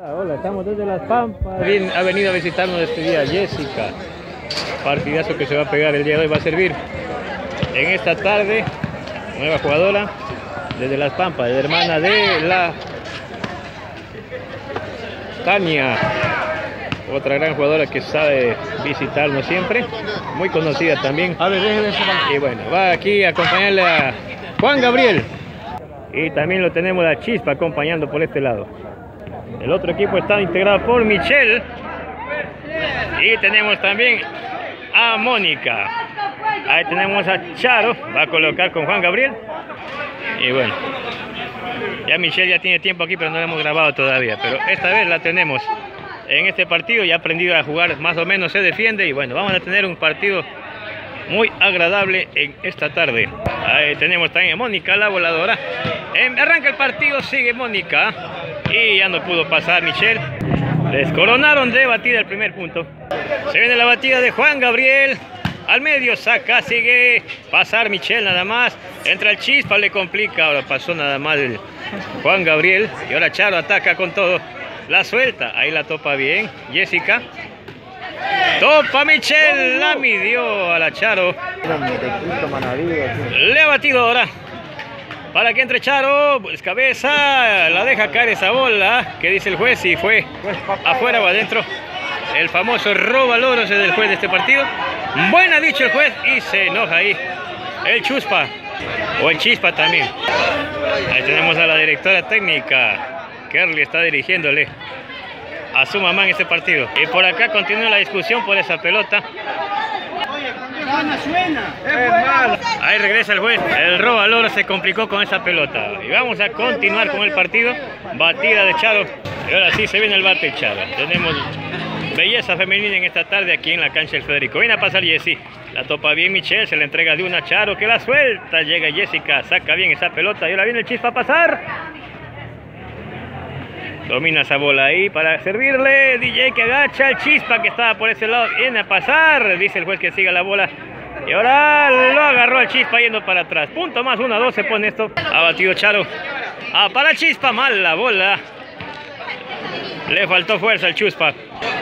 Hola, estamos desde Las Pampas. Bien, ha venido a visitarnos este día Jessica. Partidazo que se va a pegar el día de hoy, va a servir en esta tarde. Nueva jugadora desde Las Pampas, de hermana de la Tania, otra gran jugadora que sabe visitarnos siempre, muy conocida también. Y bueno, va aquí a acompañarle a Juan Gabriel. Y también lo tenemos a Chispa acompañando por este lado. El otro equipo está integrado por Michelle. Y tenemos también a Mónica. Ahí tenemos a Charo. Va a colocar con Juan Gabriel. Y bueno, ya Michelle ya tiene tiempo aquí, pero no la hemos grabado todavía. Pero esta vez la tenemos en este partido. Ya ha aprendido a jugar, más o menos se defiende. Y bueno, vamos a tener un partido muy agradable en esta tarde. Ahí tenemos también a Mónica, la voladora. Arranca el partido, sigue Mónica. Y ya no pudo pasar Michelle. Les coronaron de batida el primer punto. Se viene la batida de Juan Gabriel. Al medio saca, sigue pasar Michelle nada más. Entra el Chispa, le complica. Ahora pasó nada más el Juan Gabriel. Y ahora Charo ataca con todo. La suelta, ahí la topa bien Jessica. Topa Michelle, la midió a la Charo. Le ha batido ahora. Para que entre Charo, pues cabeza, la deja caer esa bola. ¿Qué dice el juez? Si fue afuera o adentro. El famoso roba loros es el juez de este partido. Bueno ha dicho el juez y se enoja ahí el Chuspa, o el Chispa también. Ahí tenemos a la directora técnica. Kerly está dirigiéndole a su mamá en este partido. Y por acá continúa la discusión por esa pelota. Ahí regresa el juez. El roba loro se complicó con esa pelota. Y vamos a continuar con el partido. Batida de Charo. Y ahora sí se viene el bate Charo. Tenemos belleza femenina en esta tarde aquí en la cancha del Federico. Viene a pasar Jessie. La topa bien Michelle. Se la entrega de una a Charo que la suelta. Llega Jessica. Saca bien esa pelota. Y ahora viene el Chispa a pasar. Domina esa bola ahí para servirle. DJ que agacha el Chispa que estaba por ese lado. Viene a pasar. Dice el juez que siga la bola. Y ahora lo agarró al Chispa yendo para atrás. Punto más 1-2 se pone esto. Ha batido Charo. Para el Chispa. Mal la bola. Le faltó fuerza al Chispa.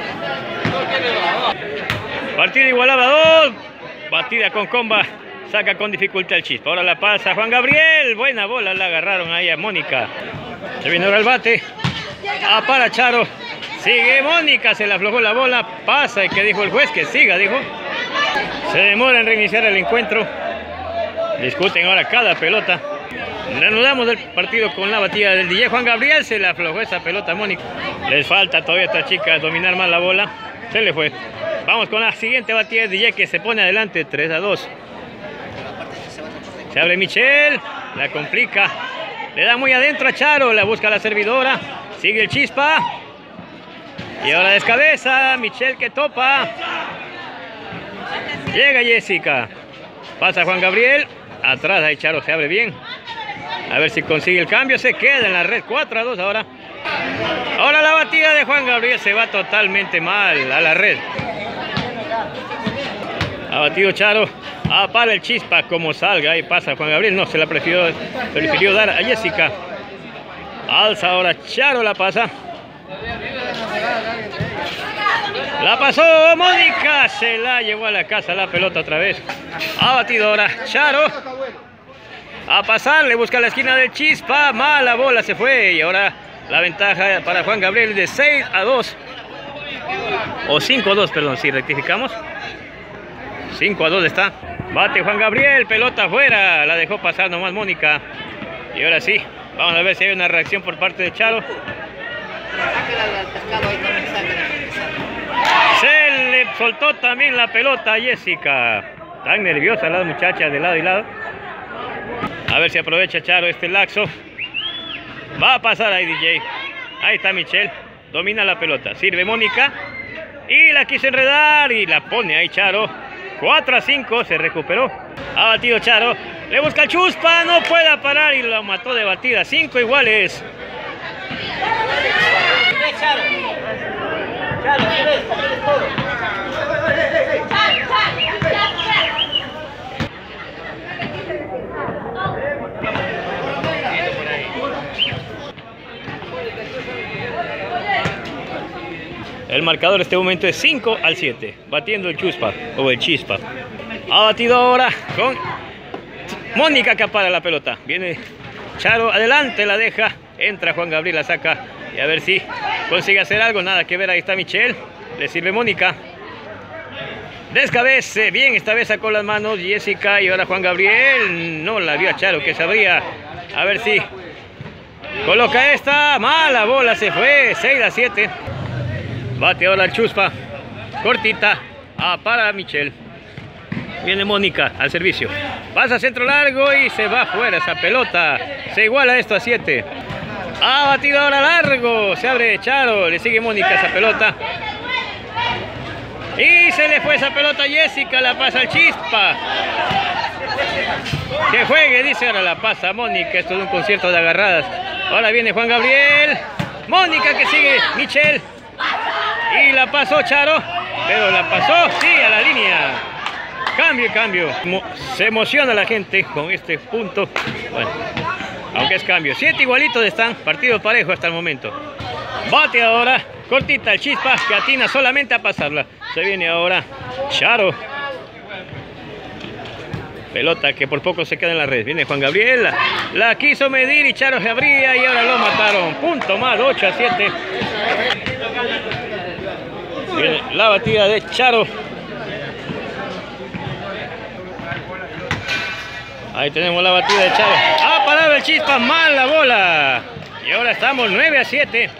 Partido igualado a 2. Batida con comba. Saca con dificultad el Chispa. Ahora la pasa Juan Gabriel. Buena bola. La agarraron ahí a Mónica. Se viene ahora el bate. Para Charo. Sigue Mónica. Se le aflojó la bola. Pasa. ¿Y qué dijo el juez? Que siga, dijo. Se demora en reiniciar el encuentro. Discuten ahora cada pelota. Reanudamos el partido con la batida del DJ Juan Gabriel. Se le aflojó esa pelota a Mónica. Les falta todavía a esta chica dominar más la bola. Se le fue. Vamos con la siguiente batida del DJ que se pone adelante 3-2. Se abre Michelle. La complica. Le da muy adentro a Charo. La busca la servidora. Sigue el Chispa. Y ahora descabeza. Michelle que topa. Llega Jessica. Pasa Juan Gabriel. Atrás ahí Charo se abre bien. A ver si consigue el cambio. Se queda en la red. 4-2 ahora. Ahora la batida de Juan Gabriel se va totalmente mal a la red. Ha batido Charo. Para el Chispa como salga. Ahí pasa Juan Gabriel. No, se la prefirió dar a Jessica. Alza ahora Charo, la pasa. La pasó Mónica. Se la llevó a la casa la pelota otra vez. Ha batido ahora Charo. A pasar, le busca la esquina del Chispa. Mala bola se fue. Y ahora la ventaja para Juan Gabriel de 6-2. O 5-2, perdón, si rectificamos. 5-2 está. Bate Juan Gabriel, pelota afuera. La dejó pasar nomás Mónica. Y ahora sí, vamos a ver si hay una reacción por parte de Charo. Se le soltó también la pelota a Jessica. Tan nerviosa las muchachas de lado y lado. A ver si aprovecha Charo este laxo. Va a pasar ahí DJ. Ahí está Michelle. Domina la pelota. Sirve Mónica. Y la quiso enredar. Y la pone ahí Charo. 4-5. Se recuperó. Ha batido Charo. Le busca el Chuspa. No puede parar. Y lo mató de batida. 5 iguales. Charo, todo. El marcador en este momento es 5-7. Batiendo el Chuspa o el Chispa. Ha batido ahora con Mónica que para la pelota. Viene Charo, adelante, la deja. Entra Juan Gabriel, la saca. Y a ver si consigue hacer algo. Nada que ver, ahí está Michelle. Le sirve Mónica. Descabece, bien, esta vez sacó las manos Jessica. Y ahora Juan Gabriel no la vio a Charo, que sabría. A ver si coloca esta. Mala bola, se fue. 6-7. Bate ahora el Chuspa. Cortita. Para Michelle. Viene Mónica al servicio. Pasa centro largo y se va fuera esa pelota. Se iguala esto a 7. Ha batido ahora largo. Se abre Charo. Le sigue Mónica esa pelota. Y se le fue esa pelota a Jessica. La pasa al Chispa. Que juegue, dice. Ahora la pasa a Mónica. Esto es un concierto de agarradas. Ahora viene Juan Gabriel. Mónica que sigue Michelle. Y la pasó Charo. Pero la pasó, sí, a la línea. Cambio. Se emociona la gente con este punto. Bueno, aunque es cambio. 7 igualitos están. Partido parejo hasta el momento. Bate ahora. Cortita el Chispa que atina solamente a pasarla. Se viene ahora Charo. Pelota que por poco se queda en la red. Viene Juan Gabriel. La quiso medir y Charo se abría y ahora lo mataron. Punto más, 8-7. Viene la batida de Charo. Ahí tenemos la batida de Charo. Ha parado el Chispa, mal la bola. Y ahora estamos 9-7.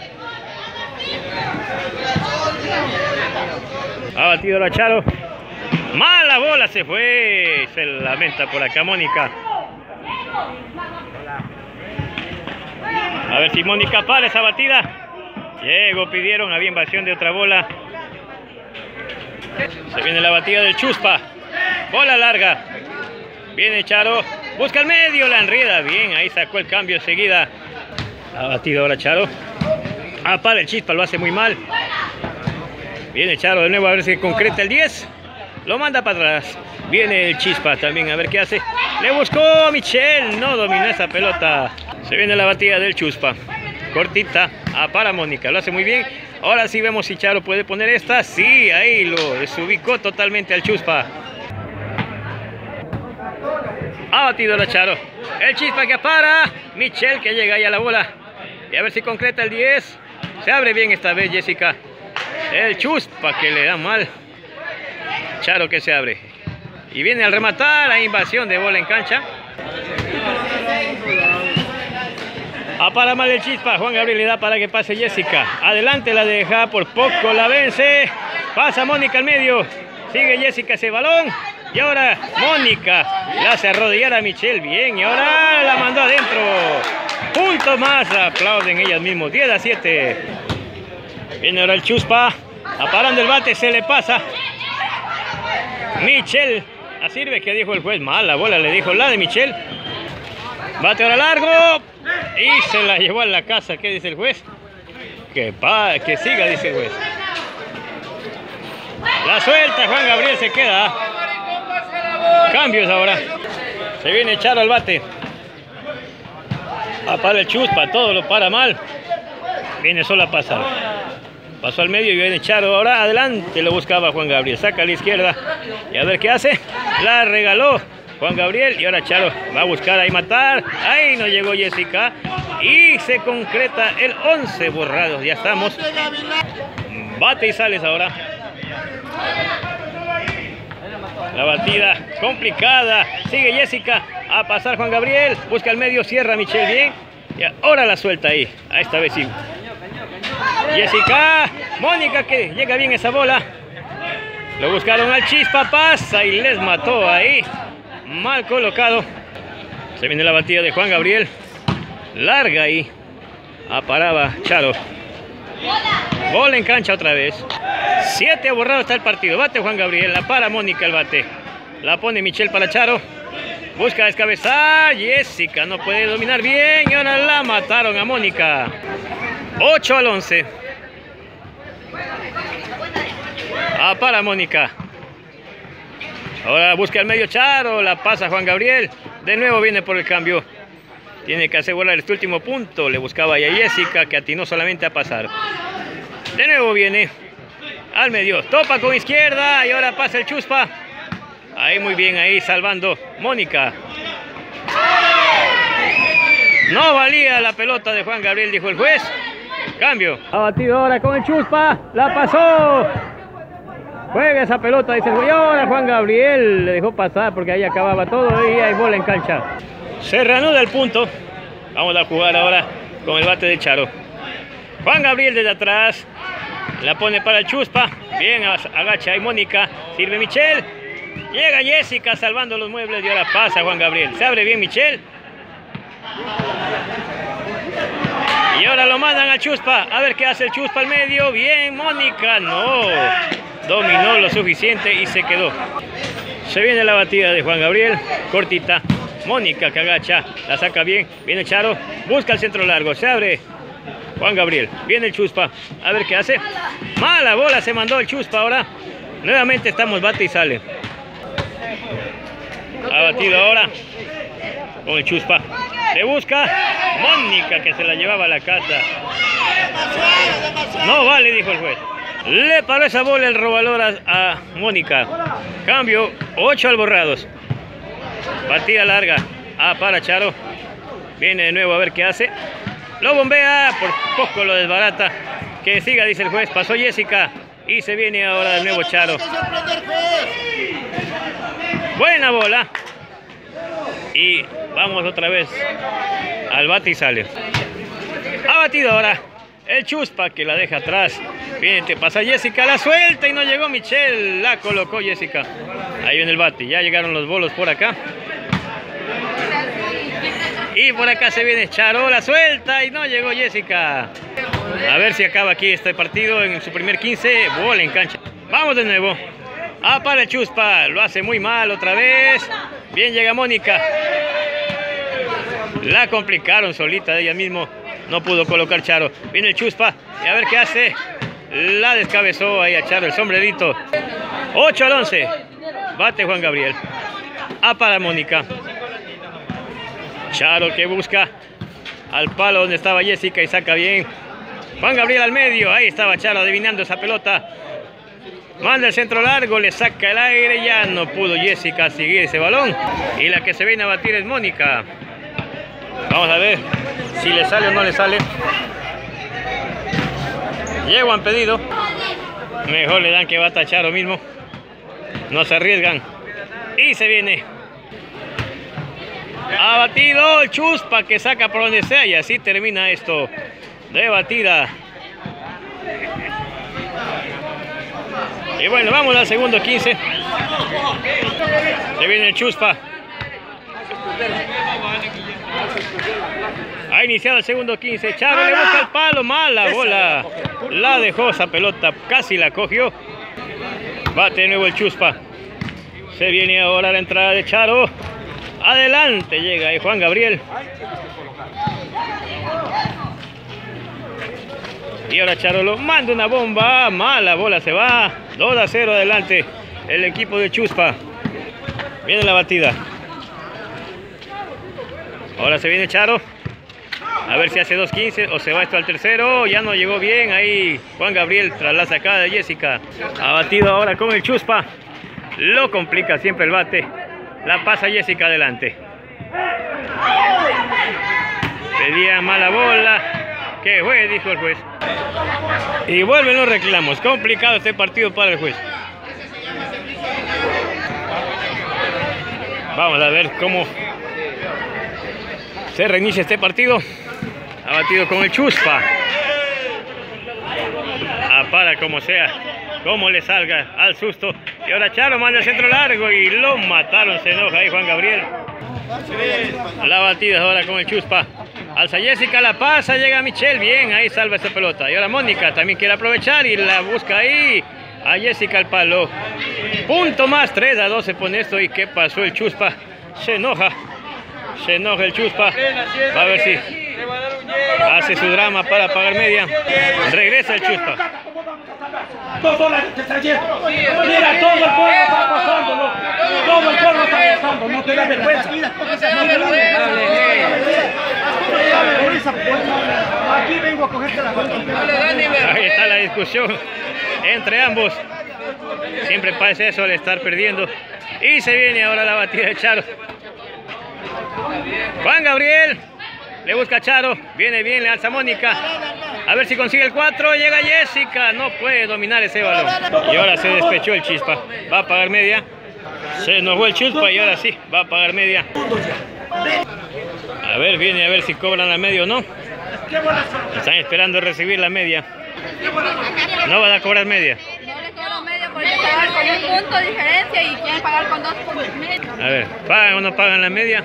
Ha batido la Charo. Mala bola, se fue. Se lamenta por acá Mónica. A ver si Mónica para esa batida. Llegó, pidieron, había invasión de otra bola. Se viene la batida del Chuspa. Bola larga. Viene Charo. Busca el medio, la enreda. Bien, ahí sacó el cambio enseguida. Ha batido ahora Charo. Para el Chispa, lo hace muy mal. Viene Charo de nuevo a ver si concreta el 10. Lo manda para atrás. Viene el Chispa también a ver qué hace. Le buscó a Michelle. No dominó esa pelota. Se viene la batida del Chuspa. Cortita. Para Mónica. Lo hace muy bien. Ahora sí vemos si Charo puede poner esta. Sí, ahí lo desubicó totalmente al Chuspa. Ha batido la Charo. El Chispa que para. Michelle que llega ahí a la bola. Y a ver si concreta el 10. Se abre bien esta vez Jessica. El Chuspa que le da mal. Charo que se abre. Y viene al rematar la invasión de bola en cancha. Para mal el Chispa. Juan Gabriel le da para que pase Jessica. Adelante la deja. Por poco la vence. Pasa Mónica al medio. Sigue Jessica ese balón. Y ahora Mónica la hace arrodillar a Michelle. Bien. Y ahora la mandó adentro. Punto más. Aplauden ellas mismos. 10-7. Viene ahora el Chuspa. Aparando el bate. Se le pasa. Michelle. A sirve que dijo el juez. Mala bola le dijo la de Michelle. Bate ahora largo. Y se la llevó a la casa. ¿Qué dice el juez? Que siga, dice el juez. La suelta. Juan Gabriel se queda. Cambios ahora. Se viene Charo al bate. Para el Chuspa. Todo lo para mal. Viene solo a pasar. Pasó al medio y viene Charo. Ahora adelante lo buscaba Juan Gabriel. Saca a la izquierda. Y a ver qué hace. La regaló Juan Gabriel. Y ahora Charo va a buscar ahí matar. Ahí no llegó Jessica. Y se concreta el 11 borrados. Ya estamos. Bate y sales ahora. La batida complicada. Sigue Jessica. A pasar Juan Gabriel. Busca el medio. Cierra Michelle bien. Y ahora la suelta ahí. A esta vez sí. Jessica. Mónica que llega bien esa bola. Lo buscaron al Chispa. Pasa y les mató ahí. Mal colocado. Se viene la batida de Juan Gabriel. Larga ahí. Paraba Charo. Bola en cancha otra vez. 7 borrado está el partido. Bate Juan Gabriel. La para Mónica el bate. La pone Michelle para Charo. Busca descabezar. Jessica no puede dominar bien. Y ahora la mataron a Mónica. 8-11. Para Mónica. Ahora busca el medio Charo. La pasa Juan Gabriel. De nuevo viene por el cambio. Tiene que asegurar este último punto. Le buscaba ya a Jessica que atinó solamente a pasar. De nuevo viene al medio, topa con izquierda y ahora pasa el Chuspa. Ahí muy bien, ahí salvando Mónica. No valía la pelota de Juan Gabriel, dijo el juez. Cambio. Ha batido ahora con el Chuspa. La pasó. Juega esa pelota, dice el juez. Ahora Juan Gabriel le dejó pasar porque ahí acababa todo y hay bola en cancha. Se reanuda el punto. Vamos a jugar ahora con el bate de Charo. Juan Gabriel desde atrás. La pone para el Chuspa. Bien, agacha ahí Mónica. Sirve Michelle. Llega Jessica salvando los muebles y ahora pasa Juan Gabriel. Se abre bien Michelle. Y ahora lo mandan al Chuspa. A ver qué hace el Chuspa al medio. Bien, Mónica. No. Dominó lo suficiente y se quedó. Se viene la batida de Juan Gabriel. Cortita. Mónica que agacha. La saca bien. Viene Charo. Busca el centro largo. Se abre Juan Gabriel. Viene el Chuspa. A ver qué hace. Mala bola se mandó el Chuspa ahora. Nuevamente estamos bate y sale. Ha batido ahora con el Chuspa. Le busca Mónica que se la llevaba a la casa. No vale, dijo el juez. Le paró esa bola el robalor a Mónica. Cambio, 8 alborrados. Partida larga. Para Charo. Viene de nuevo a ver qué hace. Lo bombea, por poco lo desbarata. Que siga, dice el juez. Pasó Jessica. Y se viene ahora de nuevo Charo. Buena bola. Y vamos otra vez al bate y sale. Ha batido ahora el Chuspa que la deja atrás. Viene, te pasa Jessica, la suelta y no llegó Michelle. La colocó Jessica. Ahí viene el bate. Ya llegaron los bolos por acá. Y por acá se viene Charo, la suelta y no llegó Jessica. A ver si acaba aquí este partido en su primer 15. Bola en cancha. Vamos de nuevo. Para el Chuspa. Lo hace muy mal otra vez. Bien llega Mónica. La complicaron solita de ella mismo. No pudo colocar Charo. Viene el Chuspa. Y a ver qué hace. La descabezó ahí a Charo el sombrerito. 8 al 11. Bate Juan Gabriel. Para Mónica. Charo que busca al palo donde estaba Jessica y saca bien. Juan Gabriel al medio. Ahí estaba Charo adivinando esa pelota. Manda el centro largo, le saca el aire. Ya no pudo Jessica seguir ese balón. Y la que se viene a batir es Mónica. Vamos a ver si le sale o no le sale. Llego han pedido. Mejor le dan que bata a Charo mismo. No se arriesgan. Y se viene. Ha batido el Chuspa que saca por donde sea y así termina esto de batida. Y bueno, vamos al segundo 15. Se viene el Chuspa. Ha iniciado el segundo 15. Charo le busca el palo. Mala bola. La dejó esa pelota. Casi la cogió. Bate de nuevo el Chuspa. Se viene ahora la entrada de Charo. Adelante llega ahí Juan Gabriel. Y ahora Charo lo manda una bomba. Mala bola se va. 2-0 adelante el equipo de Chuspa. Viene la batida. Ahora se viene Charo. A ver si hace 2-15 o se va esto al tercero. Ya no llegó bien ahí Juan Gabriel tras la sacada de Jessica. Ha batido ahora con el Chuspa. Lo complica siempre el bate. La pasa Jessica adelante. Pedía mala bola. ¿Qué fue? Dijo el juez. Y vuelven los reclamos. Complicado este partido para el juez. Vamos a ver cómo se reinicia este partido. Ha batido con el Chuspa. Para como sea. Como le salga al susto. Y ahora Charo manda el centro largo y lo mataron. Se enoja ahí Juan Gabriel. La batida ahora con el Chuspa. Alza Jessica, la pasa, llega Michelle. Bien, ahí salva esta pelota. Y ahora Mónica también quiere aprovechar y la busca ahí. A Jessica al palo. Punto más, 3-2 se pone esto. ¿Y qué pasó el Chuspa? Se enoja. Se enoja el Chuspa. Va a ver si hace su drama para pagar media. Regresa el Chuspa. Todo el que está yendo. Mira, todo el pueblo está pasando. Todo el pueblo está pasando. No te da vergüenza. Aquí vengo a cogerte la foto. Ahí está la discusión entre ambos. Siempre pasa eso al estar perdiendo. Y se viene ahora la batida de Charo. Juan Gabriel le busca a Charo. Viene bien, le alza Mónica. A ver si consigue el 4. Llega Jessica. No puede dominar ese balón. Y ahora se despechó el Chispa. Va a pagar media. Se enojó el Chispa y ahora sí, va a pagar media. A ver, viene a ver si cobran la media o no. Están esperando recibir la media. No van a cobrar media. No les cobro media porque pagar con un punto de diferencia y quieren pagar con 2 puntos. A ver, ¿pagan o no pagan la media?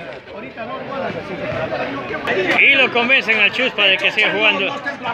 Y lo convencen al Chuspa de que siga jugando.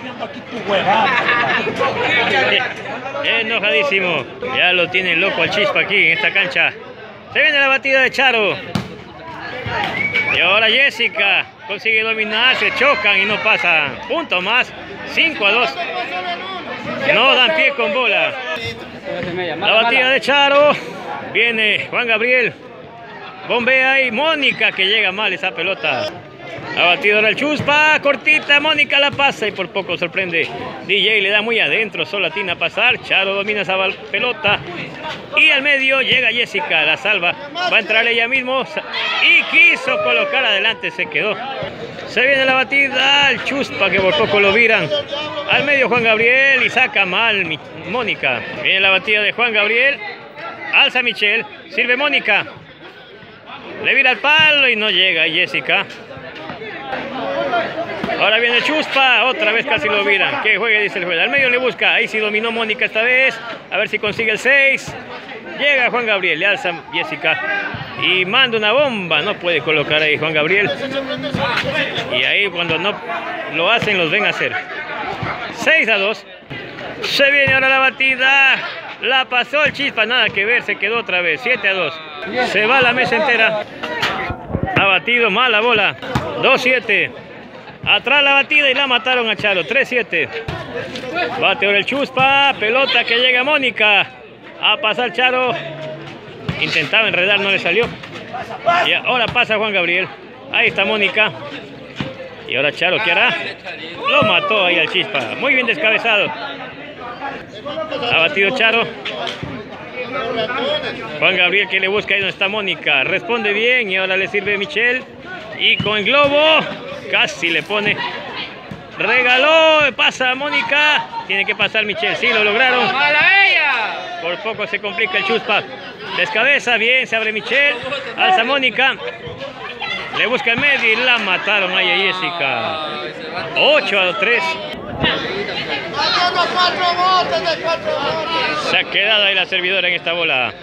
Enojadísimo. Ya lo tiene loco al Chispa aquí en esta cancha. Se viene la batida de Charo. Y ahora Jessica consigue dominar, se chocan y no pasan. Punto más, 5-2. No dan pie con bola. La batida de Charo. Viene Juan Gabriel. Bombea y Mónica que llega mal esa pelota. La batida ahora el Chuspa, cortita, Mónica la pasa y por poco sorprende. DJ le da muy adentro, solo atina a pasar. Charo domina esa pelota. Y al medio llega Jessica, la salva. Va a entrar ella mismo y quiso colocar adelante, se quedó. Se viene la batida, el Chuspa que por poco lo viran. Al medio Juan Gabriel y saca mal Mónica. Viene la batida de Juan Gabriel. Alza Michelle, sirve Mónica. Le vira el palo y no llega Jessica. Ahora viene Chuspa, otra vez casi lo viran. Que juegue, dice el juez. Al medio le busca, ahí sí dominó Mónica esta vez. A ver si consigue el 6. Llega Juan Gabriel, le alza Jessica. Y manda una bomba, no puede colocar ahí Juan Gabriel. Y ahí cuando no lo hacen, los ven a hacer. 6-2. Se viene ahora la batida. La pasó el Chispa, nada que ver, se quedó otra vez. 7-2. Se va la mesa entera. Ha batido mal la bola. 2-7. Atrás la batida y la mataron a Charo. 3-7. Bate ahora el Chuspa. Pelota que llega a Mónica. A pasar Charo. Intentaba enredar, no le salió. Y ahora pasa Juan Gabriel. Ahí está Mónica. Y ahora Charo, ¿qué hará? Lo mató ahí al Chispa. Muy bien descabezado. Ha batido Charo. Juan Gabriel que le busca ahí donde está Mónica. Responde bien y ahora le sirve Michelle. Y con el globo casi le pone. Regaló, pasa Mónica. Tiene que pasar Michelle, sí, lo lograron. Por poco se complica el Chuspa. Descabeza, bien, se abre Michelle. Alza Mónica. Le busca el medio y la mataron ahí a Jessica. 8-3. Se ha quedado ahí la servidora en esta bola.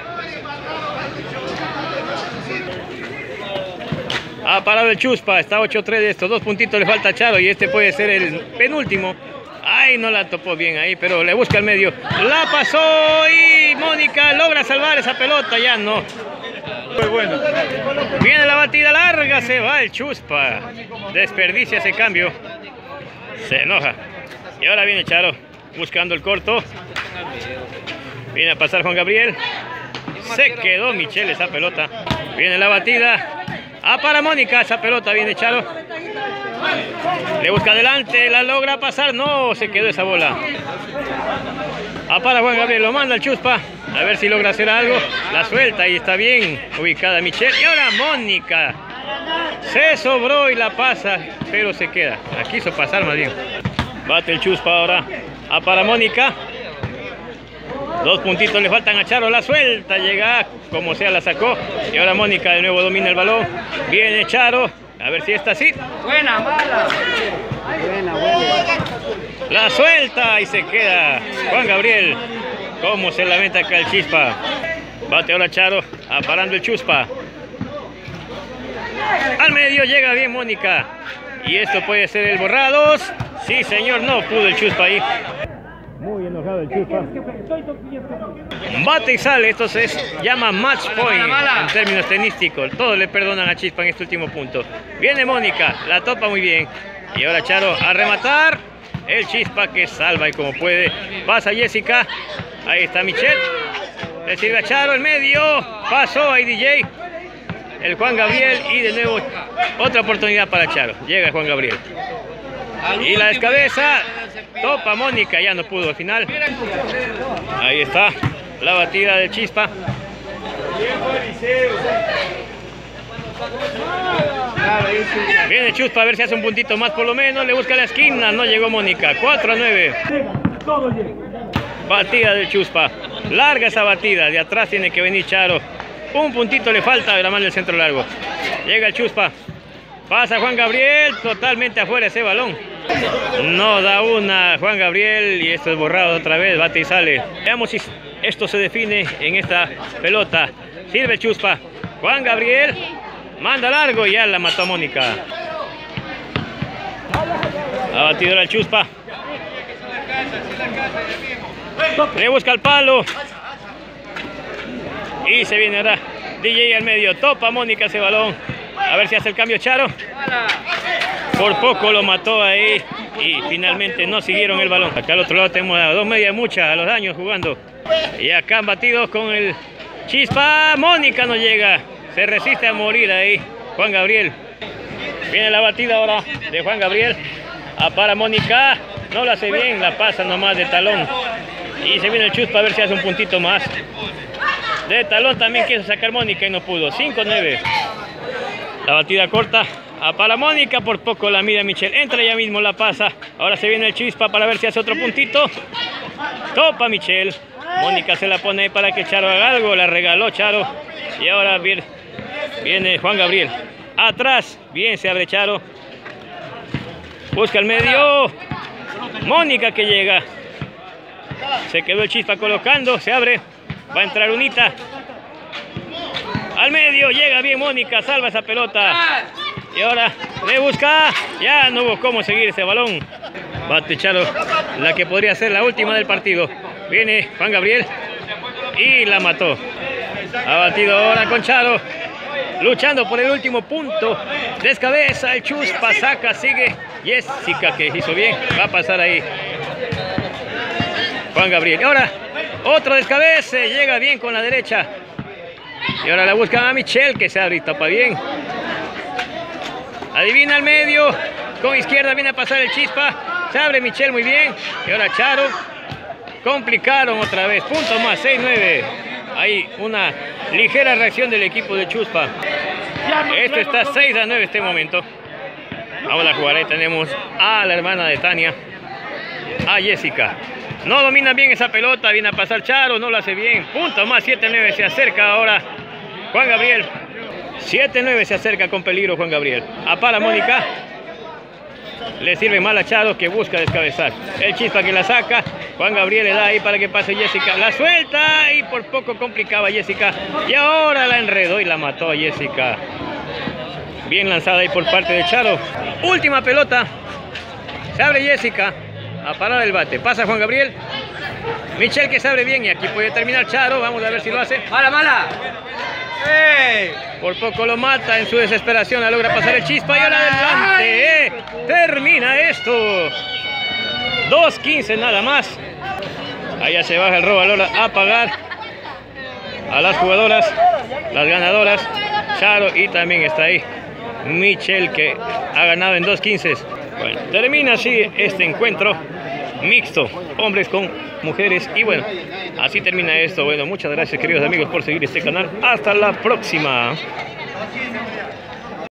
Ha parado el Chuspa, está 8-3 de estos. 2 puntitos le falta a Charo y este puede ser el penúltimo. Ay, no la topó bien ahí, pero le busca el medio. La pasó y Mónica logra salvar esa pelota, ya no. Muy bueno. Viene la batida larga, se va el Chuspa. Desperdicia ese cambio. Se enoja. Y ahora viene Charo buscando el corto. Viene a pasar Juan Gabriel. Se quedó Michelle esa pelota. Viene la batida. Para Mónica esa pelota. Viene Charo. Le busca adelante. La logra pasar. No, se quedó esa bola. Para Juan Gabriel. Lo manda el Chuspa. A ver si logra hacer algo. La suelta y está bien ubicada Michelle. Y ahora Mónica. Se sobró y la pasa. Pero se queda. La quiso pasar más bien. Bate el Chuspa ahora. Para Mónica. 2 puntitos le faltan a Charo. La suelta. Llega como sea, la sacó. Y ahora Mónica de nuevo domina el balón. Viene Charo. A ver si está así. Buena, mala. Buena, buena. La suelta y se queda Juan Gabriel. Cómo se lamenta acá el Chispa. Bate ahora Charo. Parando el Chuspa. Al medio llega bien Mónica. Y esto puede ser el borrados. Sí, señor, no pudo el Chuspa ahí. Muy enojado el Chuspa. Bate y sale, esto se llama match point en términos tenísticos. Todos le perdonan a Chispa en este último punto. Viene Mónica, la topa muy bien. Y ahora Charo a rematar. El Chispa que salva y como puede. Pasa Jessica. Ahí está Michelle. Le sirve a Charo el medio. Pasó ahí DJ. El Juan Gabriel y de nuevo otra oportunidad para Charo. Llega Juan Gabriel. Y la descabeza. Topa Mónica, ya no pudo al final. Ahí está la batida del Chispa. Viene Chuspa a ver si hace un puntito más por lo menos. Le busca la esquina, no llegó Mónica. 4-9. Batida del Chuspa. Larga esa batida. De atrás tiene que venir Charo. Un puntito le falta de la mano del centro largo. Llega el Chuspa. Pasa Juan Gabriel. Totalmente afuera ese balón. No da una Juan Gabriel. Y esto es borrado otra vez. Bate y sale. Veamos si esto se define en esta pelota. Sirve el Chuspa. Juan Gabriel. Manda largo y ya la mató a Mónica. Ha batido el Chuspa. Le busca el palo. Y se viene ahora DJ al medio. Topa Mónica ese balón. A ver si hace el cambio Charo. Por poco lo mató ahí. Y finalmente no siguieron el balón. Acá al otro lado tenemos a dos medias muchas a los daños jugando. Y acá han batido con el Chispa. Mónica no llega. Se resiste a morir ahí Juan Gabriel. Viene la batida ahora de Juan Gabriel. Para Mónica. No la hace bien. La pasa nomás de talón. Y se viene el Chuspa a ver si hace un puntito más. De talón también quiso sacar Mónica y no pudo. 5-9. La batida corta. Para Mónica. Por poco la mira Michelle. Entra ya mismo, la pasa. Ahora se viene el Chispa para ver si hace otro puntito. Topa Michelle. Mónica se la pone para que Charo haga algo. La regaló Charo. Y ahora viene Juan Gabriel. Atrás. Bien se abre Charo. Busca el medio. Mónica que llega. Se quedó el Chispa colocando. Se abre. Va a entrar Unita. Al medio. Llega bien Mónica. Salva esa pelota. Y ahora le busca. Ya no hubo cómo seguir ese balón. Bate Charo. La que podría ser la última del partido. Viene Juan Gabriel. Y la mató. Ha batido ahora con Charo. Luchando por el último punto. Descabeza el Chuspa. Saca. Sigue Jessica que hizo bien. Va a pasar ahí Juan Gabriel. Y ahora otro descabece. Llega bien con la derecha. Y ahora la busca a Michelle que se abre y tapa bien. Adivina al medio. Con izquierda viene a pasar el Chispa. Se abre Michelle muy bien. Y ahora Charo. Complicaron otra vez. Punto más. 6-9. Hay una ligera reacción del equipo de Chuspa. Esto está 6-9 en este momento. Vamos a jugar. Ahí tenemos a la hermana de Tania. A Jessica. No domina bien esa pelota. Viene a pasar Charo. No lo hace bien. Punto más. 7-9. Se acerca ahora Juan Gabriel. 7-9 se acerca con peligro Juan Gabriel. Para Mónica. Le sirve mal a Charo que busca descabezar. El Chispa que la saca. Juan Gabriel le da ahí para que pase Jessica. La suelta y por poco complicaba a Jessica. Y ahora la enredó y la mató a Jessica. Bien lanzada ahí por parte de Charo. Última pelota. Se abre Jessica. A parar el bate. Pasa Juan Gabriel. Michelle que se abre bien y aquí puede terminar Charo. Vamos a ver si lo hace. ¡Mala, mala! ¡Ey! Por poco lo mata en su desesperación. La logra pasar el Chispa y ahora adelante. Termina esto. 2-15 nada más. Allá se baja el robo a pagar a las jugadoras, las ganadoras. Charo y también está ahí Michelle que ha ganado en 2-15. Bueno, termina así este encuentro mixto, hombres con mujeres. Y bueno, así termina esto. Bueno, muchas gracias queridos amigos por seguir este canal. Hasta la próxima.